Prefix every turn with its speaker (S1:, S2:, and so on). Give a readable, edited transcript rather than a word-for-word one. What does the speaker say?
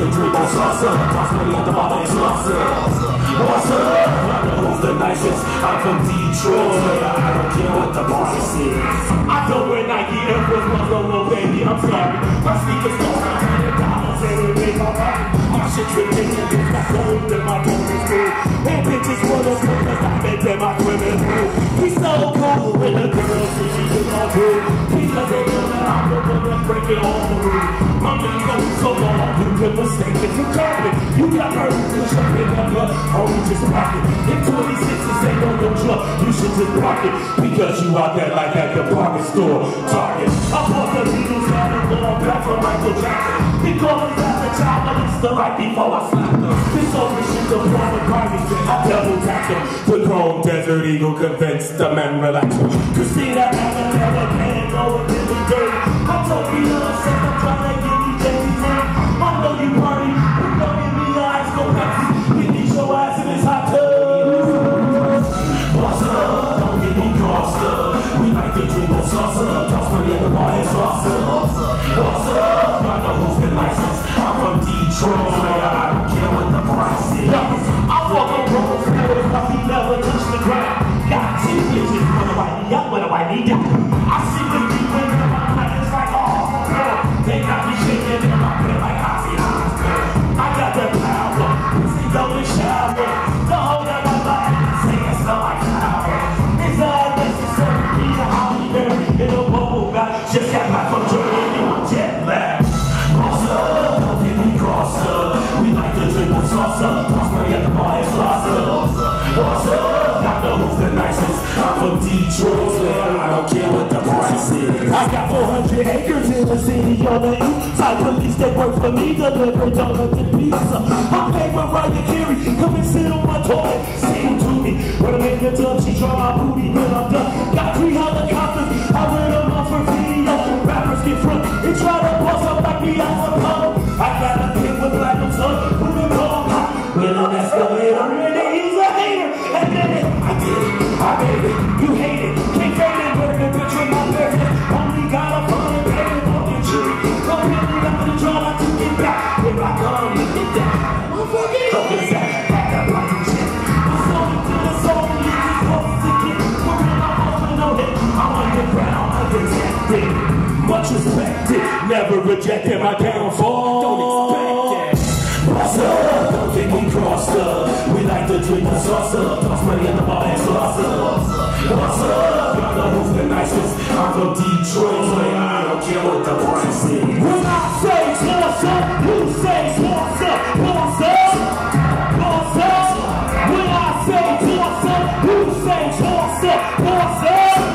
S1: to drink on salsa. Toss money at the bar and salsa. What's up? I know who's the nicest. I'm from Detroit. I don't care what the boss is. I don't wear Nike Air Force Ones no more, baby. I'm sorry. My sneakers cost $100 and it made my pocket. My shit's ridiculous. My gold and my gold is cool. And bitches wanna come cause I met them, I swimming through. He's so cool when the girls see me in my crew. Because they know that I'm the one that's breaking all the rules. My man goes so long, you could mistake if you call me. You got hurt, you should pick up up, only just pocket. In 26s ain't no drug, you should just block it. Because you out there like at the department store, Target. I bought the Beatles out and going back for Michael Jackson. He called me back the child, but it's the right before I slapped him. This over shit, the Paul McCartney said, I double tapped him. The Chrome Desert Eagle convinced the man relax him. Christina never can go with me dirty. I told you I'm sick, I'm trying to get me James Brown. I know you party, you don't give me the ice, go Pepsi. You get your ass in this hot tub. What's up? Don't get me crossed up. We like to drink on salsa. Toss money at the bar and salsa. What's up? I know who's been licensed. I'm from Detroit. I don't care what the price is. I walk on road floors, my feet never touch the ground. Got two bitches, one a whitey up, one a whitey down. I see the people in my life, it's like, oh, girl. They got me shaking in my bed like Ozzy Osbourne. I got the power, pussy don't shower. The whole of my body, say it smell like flower. It's unnecessary, need a Holly Berry in a bubble bath. Just got back from Germany, I'm jet lag. Boss up, don't get me crossed up. We like to drink with salsa. Toss money at the bar and salsa. Boss up, I know who's the nicest. I'm from Detroit, I don't care what the price is. I got 400 acres in the city on the east side. Police that work for me deliver donuts and pizza. My favorite Mariah Carey, come and sit on my toilet, sing to me. When I make a tub, she draw my booty when I'm done. Got 3 helicopters, I wear them off for video. Rappers get front and try to bust up like me as a pole. I got a pig with black and sun, put it on hot. With an escalator, and he's a hater. And then I did it, I made it, you hate it. Can't fade it, put a picture in my bare head. Only got a fun and pay it on the jury. Go ahead and I'm gonna try not to get back. If I come, you get down. Look at that, back up like a shit. It's only to the soul, you just supposed to get. We're in my house with no hit. I'm underground, undetected. Much respected, never rejected my downfall. Don't expect it. Boss up, don't get me crossed up. We like to drink the salsa. Toss money at the bar and salsa. What's up? I know who's the nicest. I'm from Detroit, I don't care what the price is. When I say salsa, you say salsa. Salsa, salsa. When I say salsa, you say salsa. Salsa.